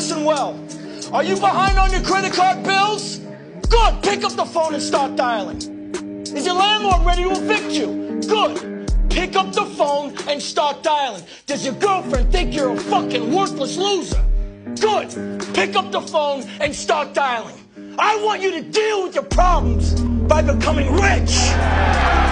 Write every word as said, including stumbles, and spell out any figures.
listen well. Are you behind on your credit card bills? Good. Pick up the phone and start dialing. Is your landlord ready to evict you? Good. Pick up the phone and start dialing. Does your girlfriend think you're a fucking worthless loser? Good. Pick up the phone and start dialing. I want you to deal with your problems by becoming rich.